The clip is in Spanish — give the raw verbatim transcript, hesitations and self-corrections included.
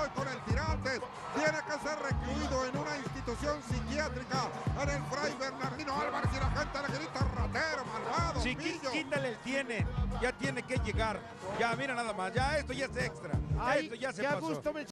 hoy con el Tirantes. Tiene que ser recluido en una institución psiquiátrica en el Fray Bernardino Álvarez y la gente le grita ratero, malvado, Sí, pillo. quítale el tiene, ya tiene que llegar. Ya, mira nada más, ya esto ya es extra. Ya Ay, esto ya se qué a pasó. gusto me